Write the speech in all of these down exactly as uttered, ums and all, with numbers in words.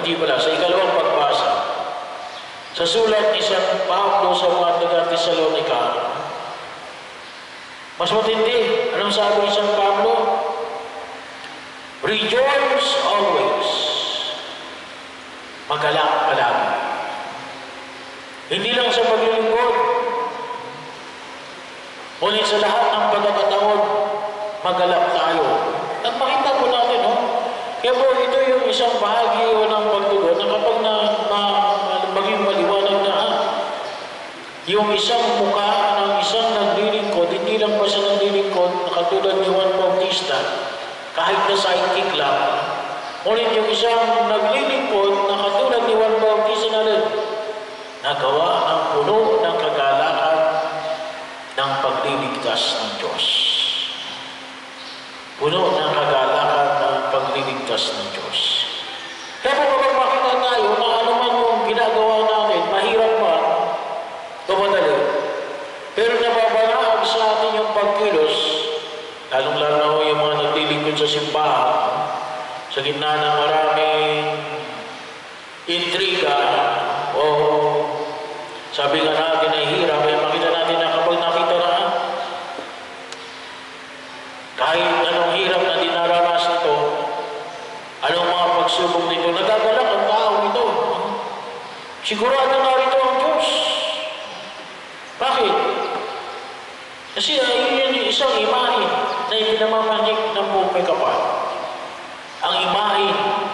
hindi pala, sa ikalawang pagbasa, sa sulat ni San Pablo sa mga taga-Tesalonica, mas matindi. Anong sabi ni San Pablo? Rejoice always. Magalak palagi. Hindi lang sa paglilingkod, ngunit sa lahat ng pagkakataon, magalak tayo. At makita po natin, no? Kaya po, ito yung isang bahagi ng pagtugon na kapag na, na maging maliwanag na ah, yung isang mukha ng isang naglilingkod, hindi lang pa siya naglilingkod, na katulad ni Juan Bautista, kahit na sidekick lang. Ngunit yung isang naglilingkod, na katulad ni Juan Bautista na rin, nagawa ang puno ng kagalakan ng pagliligtas ng Diyos. Puno ng kagalakan ng pagliligtas ng Diyos. Kaya po kapag makita tayo na anuman yung ginagawa natin, mahirap man, o madali, pero nababanaan sa atin yung pagkilos, lalong-lalo na yung mga naglilingkod sa simbahan, sa gitna ng maraming intriga, o sabi nga natin ay hirap, ay makita natin na kapag nakita na kahit anong hirap na dinaranas ito, anong mga pagsubok nito, nagagalak ang tao ito. Sigurado na rito ang Diyos. Bakit? Kasi uh, yun yung isang imahe na ipinamamanik ng buong may kapal. Ang imahe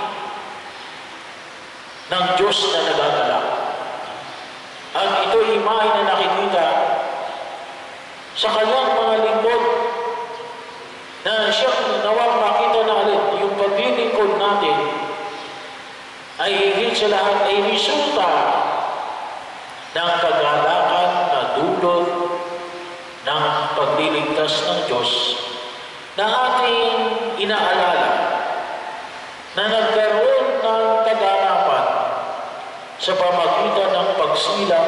ng Diyos na nagagalak. At ito imahe na nakikita sa kanyang mga lingkod na siyang nawang makita na alin, yung paglilingkod natin ay higit sa lahat ay resulta ng kagalakan na dulot ng pagliligtas ng Diyos na ating inaalala na nagkaroon ng kaganapan sa pamagitan ng pagsilang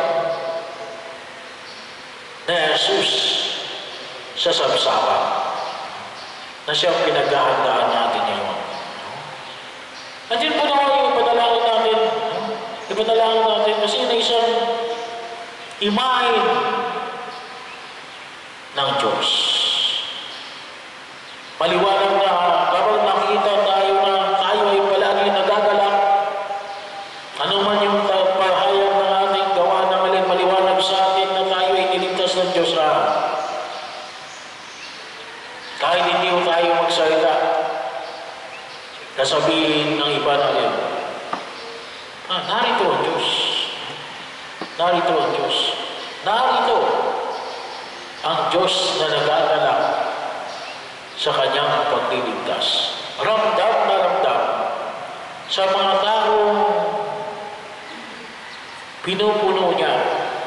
na Jesus sa sabsaban na siyang pinaghahandaan natin ngayon. At yun po naman yung ipanalangin natin. Ipanalangin natin kasi na isang imahe ng Diyos. Maliwanag na kapag nakita tayo na tayo ay palagi nagagalak, ano man yung pahayag ng ating gawa ng alin, maliwanag sa atin na tayo ay niligtas ng Diyos na kahit hindi mo tayo magsalita, kasabihin ng iba na rin, ah, narito ang Diyos. Narito ang Diyos. Narito ang Diyos na nagagalak sa kanyang pagliligtas. Ramdam na ramdam sa mga taong pinupuno niya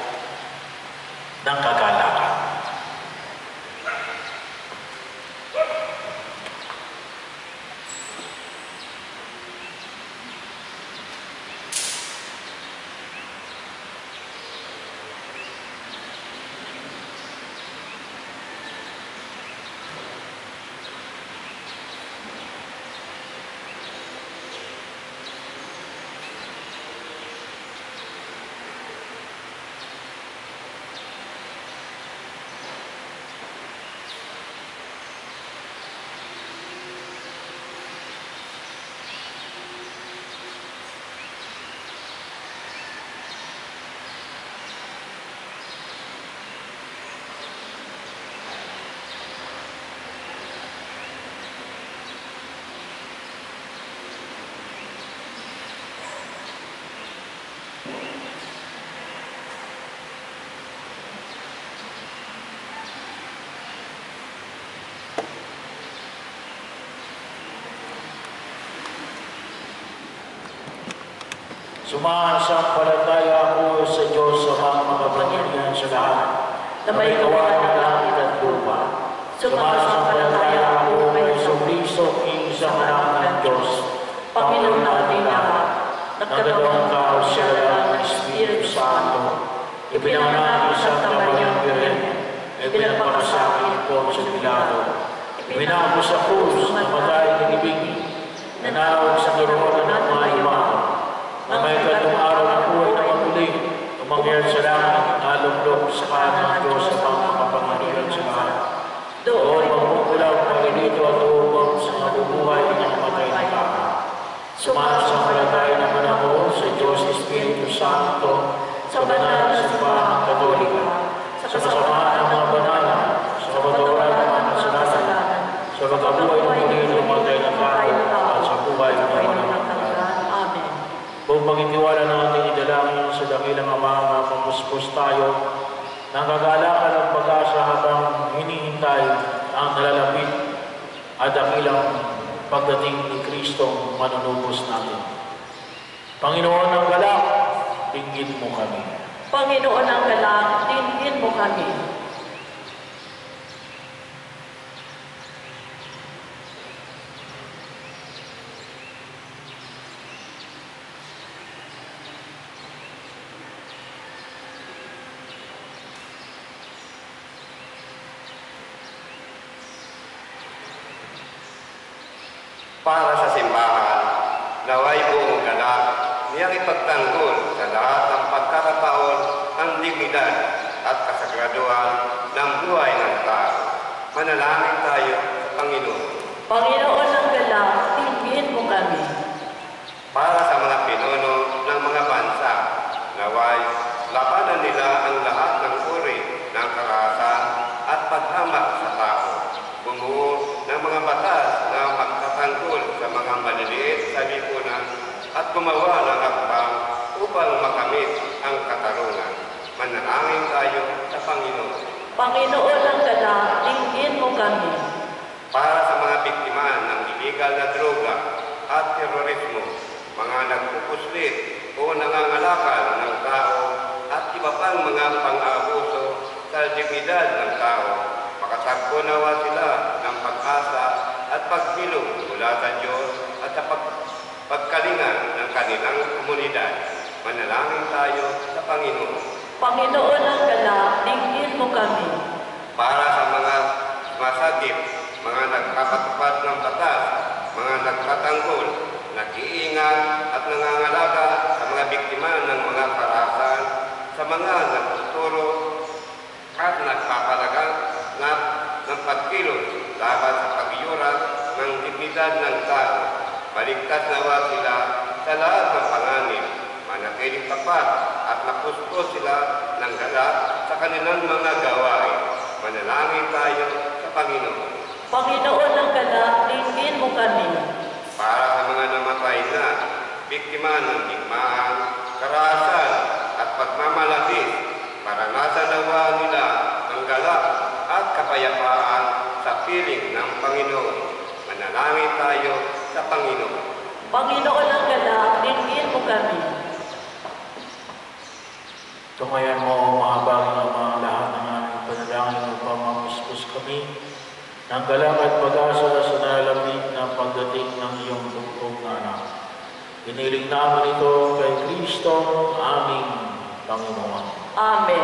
ng kagalakan. Sumasampalataya ako sa Diyos sa mga makapangyarihan sa lahat na may gawa ng langit at lupa. Sumasampalataya ako kay Jesucristo, isang anak ng Diyos, Panginoon natin lahat, nagkatawang kausya ng Espiritu Santo, ipinanganak ni Santa Maria Virgen, ipinagpakasakit po sa Pilato, ipinako sa krus, namatay ng ibig, nanawag sa karoon ng mga imahe, Sumasampalataya naman ako sa Diyos Espiritu Santo, sa banal na simbahan Katolika, sa kasamaan ng mga banal, sa kabaturan ng mga kasalanan, sa pagkabuhay ng muli ng lumatay na tao, at sa buhay ng walang hanggan. Amen. Kung pagtitiwala natin idalangin sa dakilang Ama na pamuspos tayo, nang kagalakan ng pag-asa habang hinihintay ang nalalapit at dakilang pagdating ni Kristong manunubos natin. Panginoon ng galak, dinggin mo kami. Panginoon ng galak, dinggin mo kami. Para sa simbahan, naway buong galak niyang ipagtanggol sa lahat ng pagkakataon ang dignidad at kasagraduhan ng buhay ng tao. Manalangin tayo sa Panginoon. Panginoon ng galak, dinggin mo kami. Para sa mga pinuno ng mga bansa, naway labanan nila ang lahat ng uri ng karahasan at paghamak sa tao. Bumuo ng mga batas na magtatanggol sa mga maliliit sa lipunan at gumawa ng hakbang upang makamit ang katarungan. Manalangin tayo sa Panginoon. Panginoon ng galak, dinggin mo kami. Para sa mga biktima ng illegal na droga at terorismo, mga nagpupuslit o nangangalakal ng tao at iba pang mga pang-aabuso sa dignidad ng tao, makatagpo nawa sila ng pag-asa at paghilom mula sa Diyos at sa pag pagkalinga ng kanilang komunidad. Manalangin tayo sa Panginoon. Panginoon ng galak, dinggin mo kami. Para sa mga masakit, mga nagkakatupad ng batas, mga nagtatanggol, nag-iingat at nangangalaga sa mga biktima ng mga karahasan, sa mga nagtuturo at nagpapalaga na ng pagkilos laban sa pag-iurat ng dignidad ng tao. Baligtas nawa sila sa lahat ng panganib, manatiling tapat at napuspos sila ng galak sa kanilang mga gawain. Manalangin tayo sa Panginoon. Panginoon ng galak, dinggin mo kami. Para sa mga namatay na, biktima ng digmaan, karahasan at pagmamalakis, maranasan nawa nila ang galak at kapayapaan sa piling ng Panginoon. Manalangin tayo sa Panginoon. Panginoon ng galak, dinggin mo kami. Tungayan mo, mahabagin ang mga lahat ng aming panalangin upang mamuspos kami ng galak at pag-asa sa nalalapit na pagdating ng iyong bugtong na anak. Hiniling namin ito kay Kristo, aming Panginoon. Amen.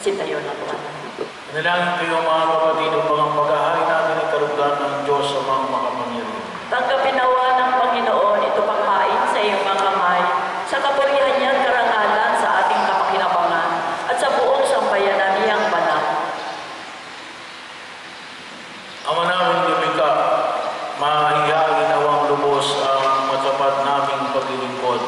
Magsitayo na po. Manalangin kayo mga kapatid upang ang pag-ahay natin ay karugatan ng Diyos sa mga makapangyarihan. Tanggapin nawa ng Panginoon ito paghain sa iyong mga kamay, sa kapurihan niya at karangalan sa ating kapakinabangan, at sa buong sambayanan niyang banal. Ama namin lumika, mahihain nawang lubos ang matapat naming paglilingkod.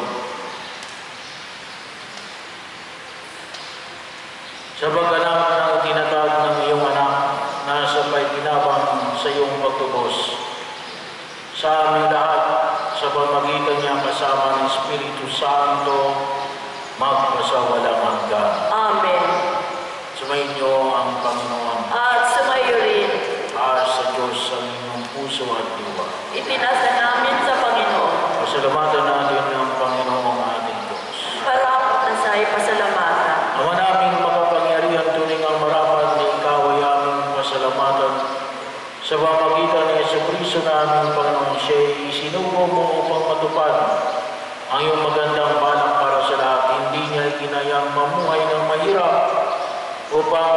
Sa pagganap ng tinatag ng iyong anak, nasa paikinabang sa iyong pagtubos. Sa aming lahat, sa pamagitan niya kasama ng Espiritu Santo, magpasawalang hanggan. Amen. Sumainyo ang Panginoon. At sumayo rin, At sa Diyos ang inyong puso at diwa. itinasa namin sa Panginoon. Pasalamatan natin ang Panginoong ating Diyos. Parapat na sa'y pasalamatan. Ama naming makapangyarihan, tuning ang marapat na ikaw ay aming pasalamatan. Sa pamagitan ni Jesucristo na aming Panginoon, siya'y isinugo mo upang matupad ang iyong magandang balak para sa lahat. Hindi niya ikinayang mamuhay ng mahirap upang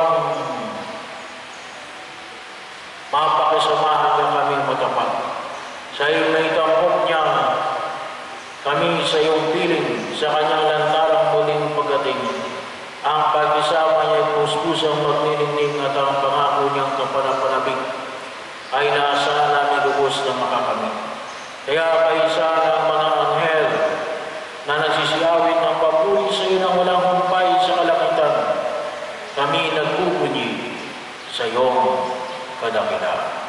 mapakisamahan niya kami matapat. Sa iyong naitampok niya kami sa iyong piling, sa kanyang lantarang muling pagdating. Ang pag-isama niya ay puspusang magniningning at ang pangako niyang kapanapanabik ay naasahan namin lubos na makakamit. Kaya kaisa ng mga anghel na nagsisiyawit ng papuri sa iyo ng walang humpay sa kalangitan, kami nagpupunyi sa iyong kadakilaan.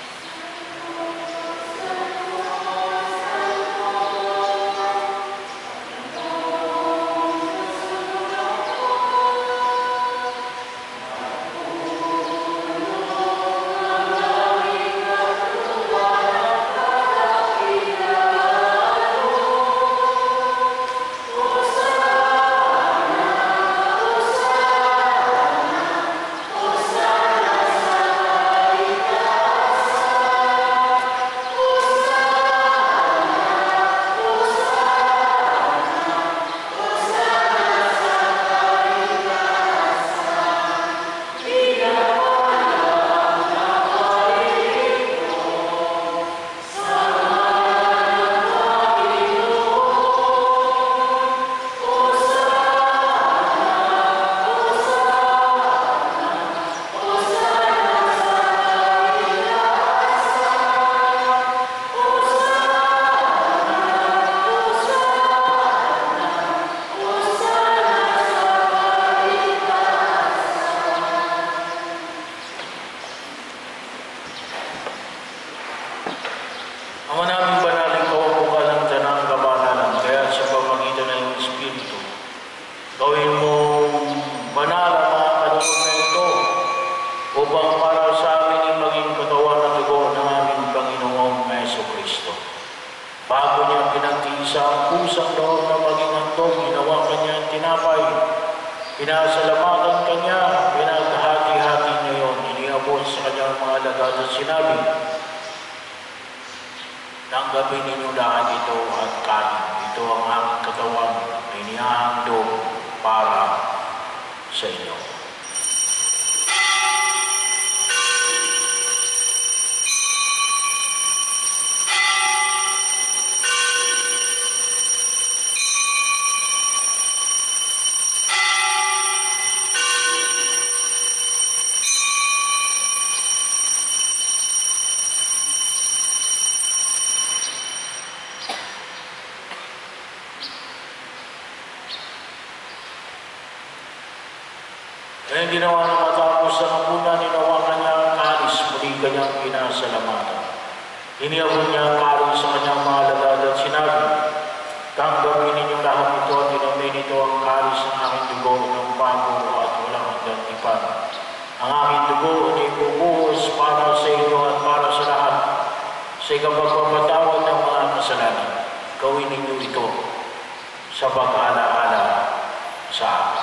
Ama namin banal, ikaw ang bukalang tanang kabanalan, kaya sa pamagitan ng iyong Espiritu, gawin mo banal ang mga kanunod na ito upang para sa amin ay maging katawan at dugo ng aming Panginoong Jesucristo. Bago niya pinagtiisa ang pusang loob na maging handog, ginawa kanya ang tinapay, pinasalamatan kanya, pinaghati-hati niya yun, iniabot sa kanyang mga alagad at sinabi, tanggapin ninyo lahat ito at kanin. Ito ang aking katawan na inihahandog para sa inyo. Kaya ginawa na matapos ang muna, ninawakan niya ang kalis, muli kanyang pinasalamatan. Iniabot niya ang kalis sa kanyang mga alagad at sinabi, tanggapin ninyo lahat ito at inamin ito ang kalis ng aking dugo ng bago at walang hanggang tipan. Ang aking dugo ay ibubuhos para sa inyo at para sa lahat sa ikapagpapatawad ng mga kasalanan. Gawin ninyo ito sa pag-alaala sa akin.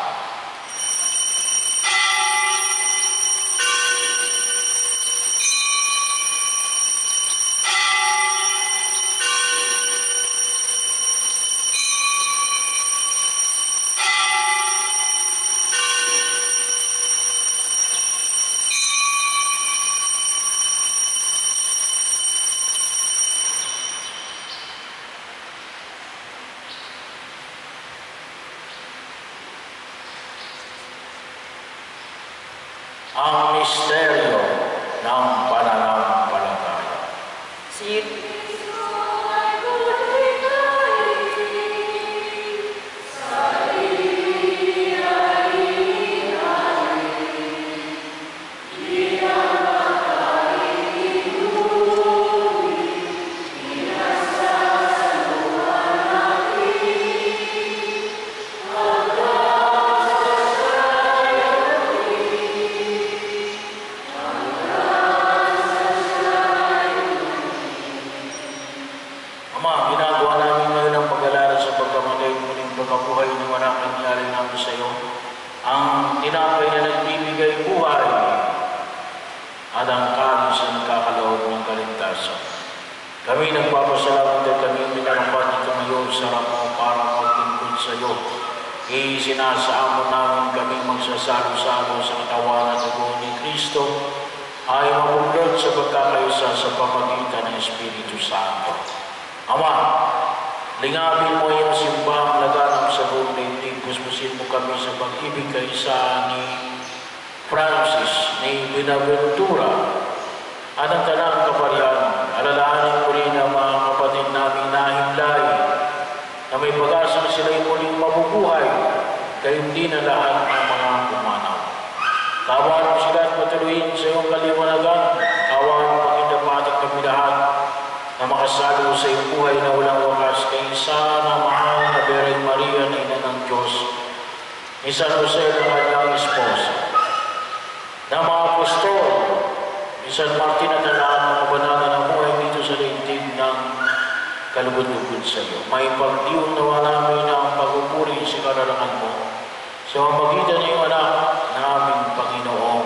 lagi sa nagkakaloob ng kaligtasan. Kami nagpapasalamat at kami minarapat dito ngayon sa harap mo para maglingkod sa iyo. Isinasamo namin kami magsasalo-salo sa katawan at dugo ni Kristo ay mabuklod sa pagkakaisa sa pamagitan ng Espiritu Santo. Ama, lingapin mo yung simbahang laganap sa buong daigdig. Puspusin mo kami sa pag-ibig kaisa ni Francis, ni Binaventura, at ang tanang kaparian. Alalahanin mo rin ang mga kapatid namin na himlay na may pag-asang sila'y muling mabubuhay, kayo din na lahat ng mga pumanaw. Kawan mo sila at patuloyin sa iyong kaliwanagan. Kawan mo pagkinapatik kami lahat na makasalo sa iyong buhay na walang wakas kay isa na mahal na Birhen Maria na Ina ng Diyos, ni San Jose na kanyang esposa, na mga apostol, ni San Martin at lahat ng kabanalan ng buhay dito sa daigdig ng kalugod-lugod sa iyo. May pagdiyon nawa namin ang pagpupuri sa kararangan mo sa pamamagitan ng iyong anak naming Panginoong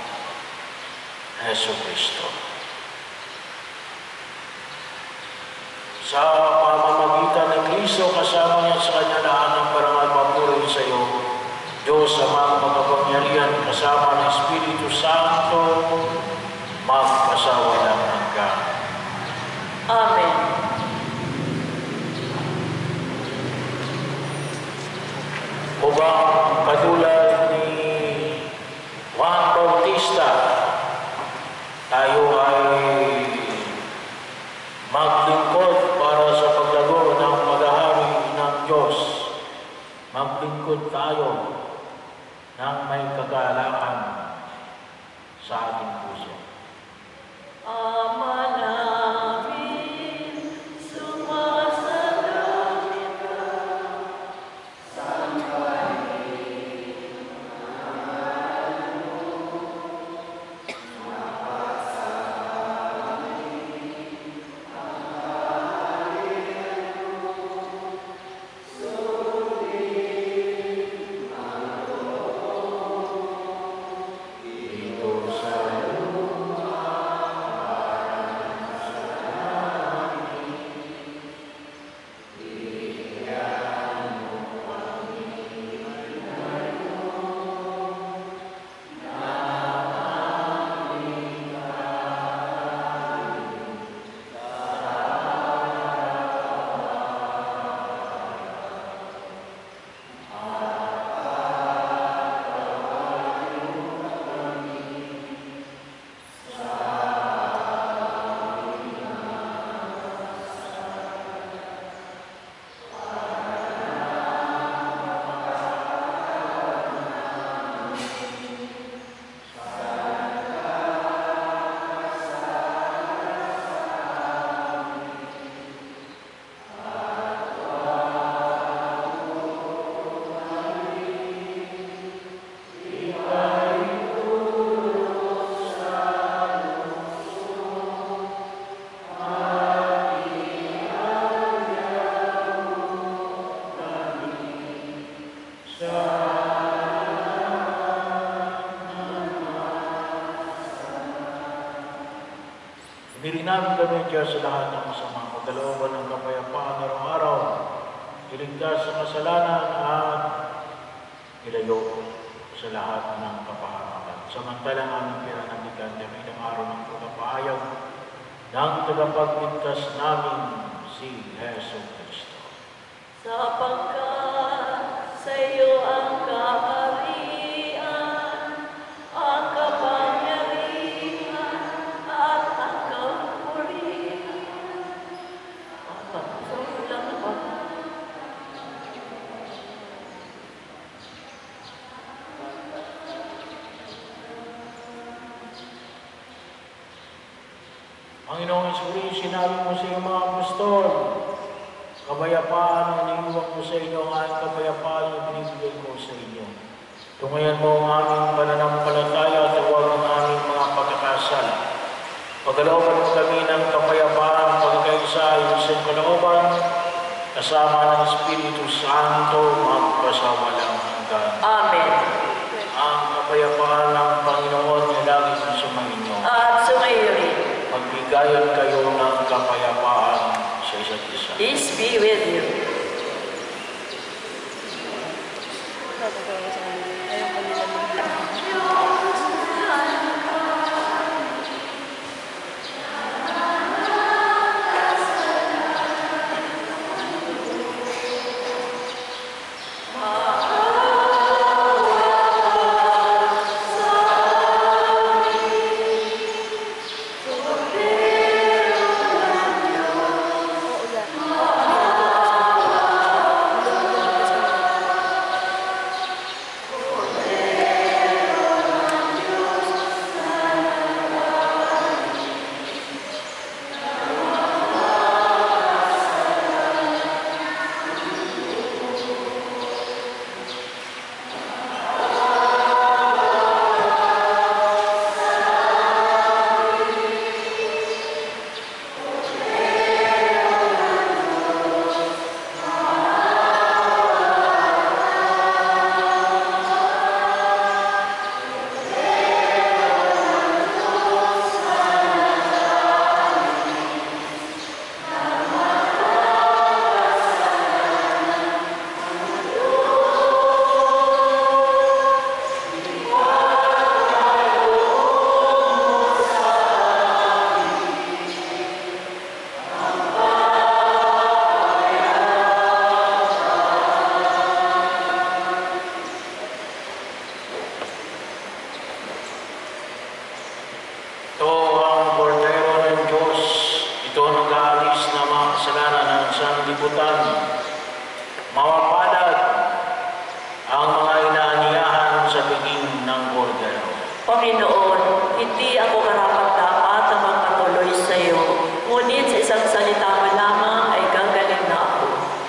Heso Kristo. Sa pamamagitan ng Kristo, kasama niya sa kanya lahat ng parangal papuri sa iyo, Diyos Amang makapangyarihan, kasama ng Espiritu Santo, magpasawalang hanggan. Amen. O bang katulad ni Juan Bautista, tayo ay maglingkod para sa paglago ng paghahari ng Diyos. Maglingkod tayo ng may kagalakan sa ating puso. Ama namin, sumasalangit ka. Hiniringan kami Diyos sa lahat ng masama, pagkalooban ng kapayapaan araw-araw, iligtas sa kasalanan at ilayo sa lahat ng kapahamakan. Samantalang aming pinanandigan kami ng araw ng pagpapahayag ng tagapagligtas namin si Heso Kristo. Sapagkat sa iyo ang kaharian, ang kapangyarihan, at ang kapurihan. At sa ulang pag- Panginoong Isuri, sinabi mo sa iyong mga apostol, kabayapaan ang iniiwan ko sa inyo, ang aking kabayapaan ang binibigay ko sa inyo. Tungayan mo ang aming pananampalataya at huwag ang aming mga pagkakasala. Pagkalooban mo kami ng kapayapaan, pagkakaisa, ilusin kalooban, kasama ng Espiritu Santo, magpasawalang hanggan. Amen. Ang kapayapaan ng Panginoon ay lagi sa sumainyo. At sumayo Bigayan kayo ng kapayapaan sa isa't isa. Peace be with you. Ayaw pa nila mag- Ito ang bordero ng Diyos. Ito ang nag-aalis na mga kasalanan ng sanlibutan. Mapapalad ang mga inaaniyahan sa piging ng bordero. Panginoon, hindi ako karapat-dapat na magpatuloy sa iyo, ngunit sa isang salita mo lamang ay gagaling na ako.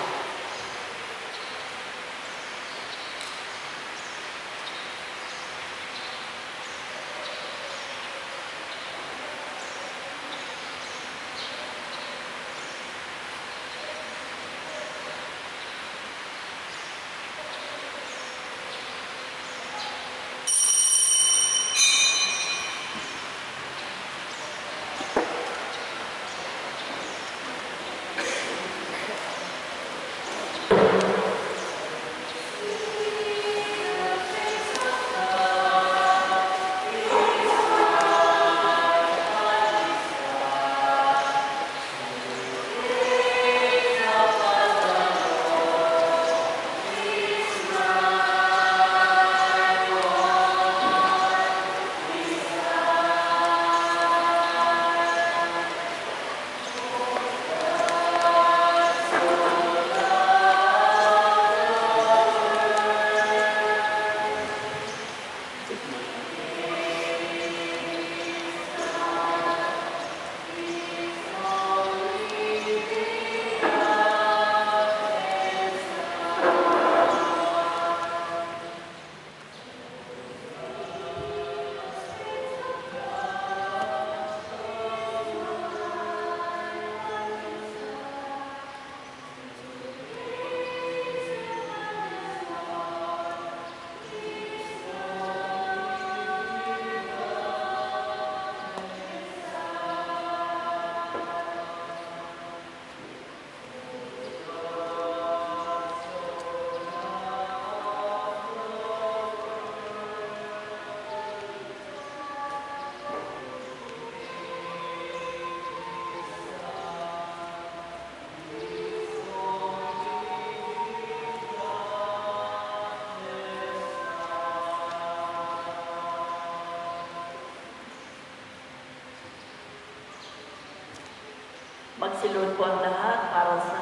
Magsilod po ang lahat para sa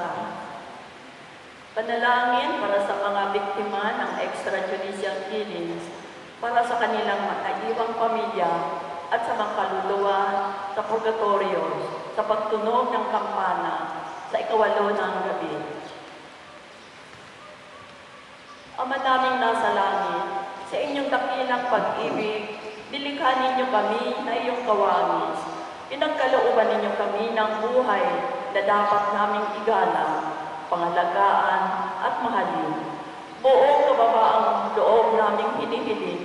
panalangin para sa mga biktima ng extrajudicial killings, para sa kanilang naiwang pamilya at sa mga kaluluwa sa purgatorio sa pagtunog ng kampana sa ikawalo ng gabi. Ama naming nasa langit, sa inyong dakilang pag-ibig, nilikha ninyo kami na iyong kawangis. Pinagkalooban ninyo kami ng buhay na dapat naming igalang, pangalagaan at mahalin. Buong kababaang loob naming hinihiling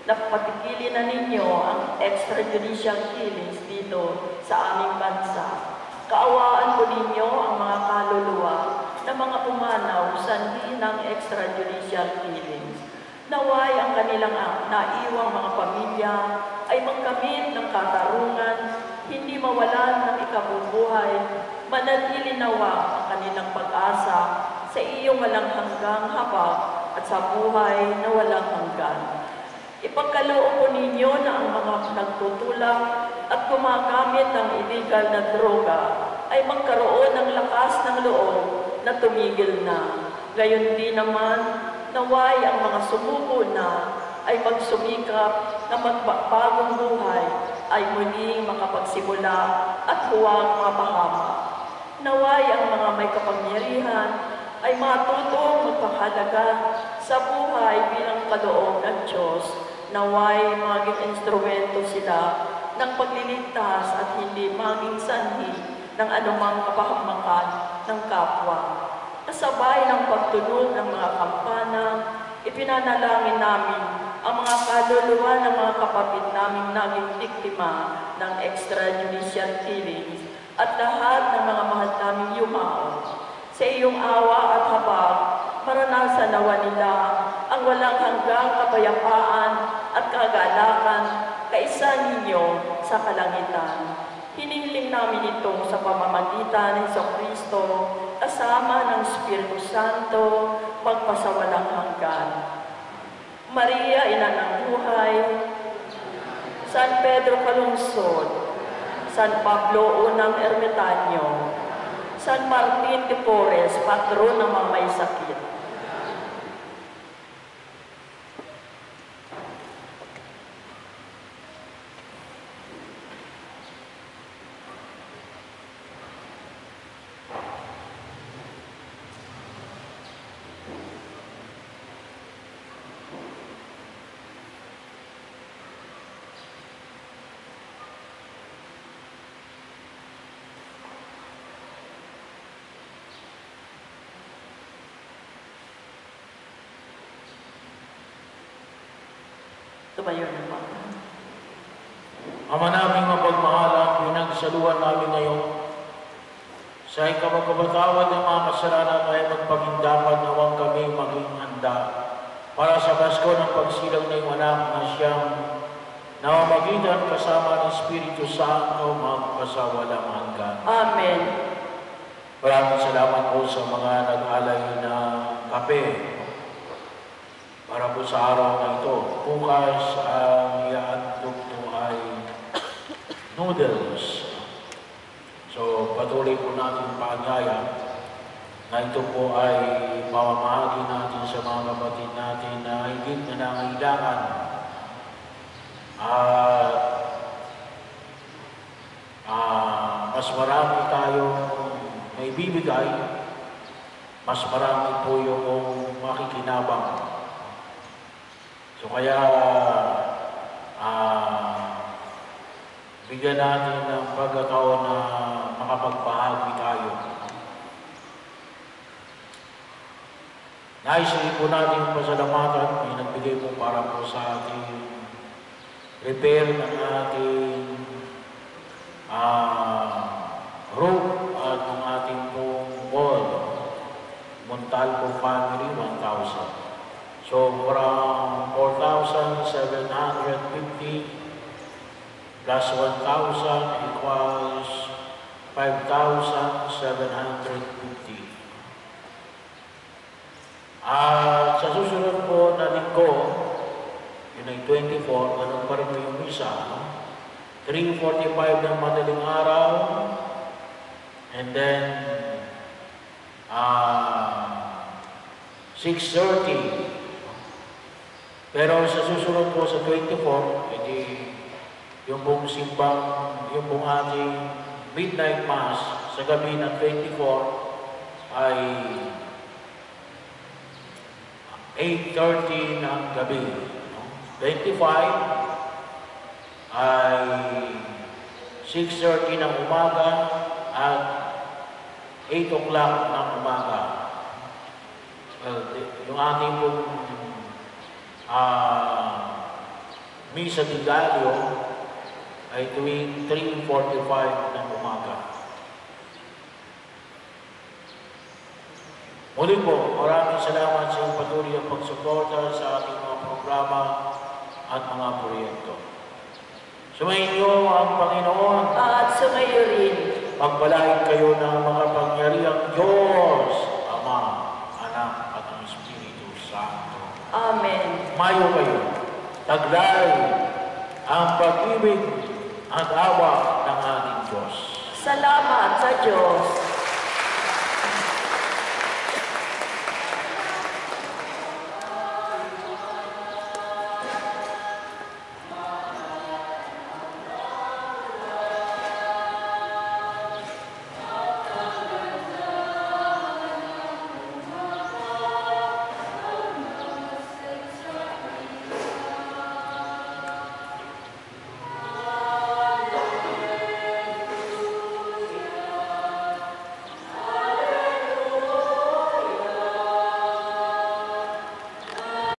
na patigilin na ninyo ang extrajudicial killings dito sa aming bansa. Kaawaan po ninyo ang mga kaluluwa na mga pumanaw sanhi ng extrajudicial killings. Naway ang kanilang naiwang mga pamilya ay magkamit ng katarungan, hindi mawalan ng ikabubuhay, manatili nawa ang kanilang pag-asa sa iyong walang hanggang habag at sa buhay na walang hanggan. Ipagkaloob po ninyo na ang mga nagtutulak at gumagamit ng illegal na droga ay magkaroon ng lakas ng loob na tumigil na. Gayon din naman, naway ang mga sumuko na ay magsumikap na magbagong buhay ay muling makapagsimula at huwag mapahamak. Naway ang mga may kapangyarihan ay matutong magpahalaga sa buhay bilang kaloob ng Diyos. Naway maging instrumento sila ng pagliligtas at hindi maging sanhi ng anumang kapahamakan ng kapwa. Kasabay ng pagtunog ng mga kampana, ipinanalangin namin ang mga kaluluwa ng mga kapatid naming naging biktima ng extrajudicial killings at lahat ng mga mahal naming yumao. Sa iyong awa at habag, maranasan nawa nila ang walang hanggang kapayapaan at kagalakan kaisa ninyo sa kalangitan. Hinihiling namin ito sa pamamagitan ng Jesucristo kasama ng Espiritu Santo magpasawalang hanggan. Maria, Ina ng Buhay, San Pedro Calungsod, San Pablo Unang Ermitanyo, San Martin de Porres, patron ng mga may sakit. Tumayo naman. Ama naming mapagmahalang, pinagsaluhan namin ngayon sa ikapagkabatawad ng mga kasalanan ay magpagindapan nawang kami maging handa para sa Pasko ng pagsilang ng iyong anak na siyang namamagitan kasama ng Espiritu Santo magpasawalang hanggan. Amen. Maraming salamat po sa mga nag-alay na kape para po sa araw na ito. Bukas ang iaandog po ay noodles. So patuloy po natin paanyaya na ito po ay mamamahagi natin sa mga kapatid natin na higit na nangailangan. At uh, mas marami tayong may bibigay, mas marami po yung makikinabang. So kaya uh, bigyan natin ng pagkataon na makapagpahagi tayo. Nais-i po natin yung pasalamatan, may nagbigay po para po sa ating repair ng ating uh, roof at ng ating pong wall. Montalvo family, one thousand. So from four thousand seven hundred fifty plus one thousand equals five thousand seven hundred fifty. At sa susunod po na linggo, yun ay twenty-four, ganun pa rin yung misa, three forty-five ng madaling araw, and then uh, six thirty. Pero sa susunod po sa twenty-four, edi yung pong simbang, yung pong ating midnight mass sa gabi ng twenty-four ay eight thirty ng gabi. twenty-five ay six thirty ng umaga at eight o'clock ng umaga. Well, yung ating pong uh, Misa di Gallo ay tuwing three forty-five ng umaga. Muli po, maraming salamat sa iyong patuloy ang pagsuporta sa ating mga programa at mga proyekto. Sumainyo ang Panginoon. At sumayo rin. Pagpalain kayo ng makapangyarihang Diyos, Ama, Anak, at ang Espiritu Santo. Amen. Mayo kayo, taglay ang pag-ibig at awa ng ating Diyos. Salamat sa Diyos.